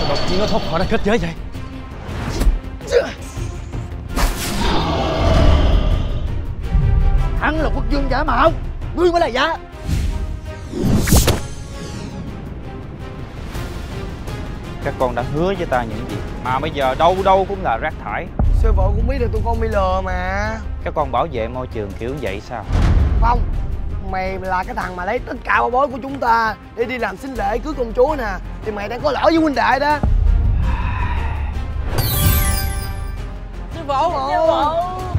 Sao đột nhiên nó thoát khỏi ra kết giới vậy? Hắn là quốc vương giả mạo, ngươi mới là giả. Các con đã hứa với ta những gì mà bây giờ đâu đâu cũng là rác thải. Sư phụ cũng biết được tụi con bị lừa mà. Các con bảo vệ môi trường kiểu vậy sao? Không, mày là cái thằng mà lấy tất cả bảo bối của chúng ta để đi làm sinh lễ cưới công chúa nè, thì mày đang có lỗi với huynh đệ đó. Sư phụ, sư phụ.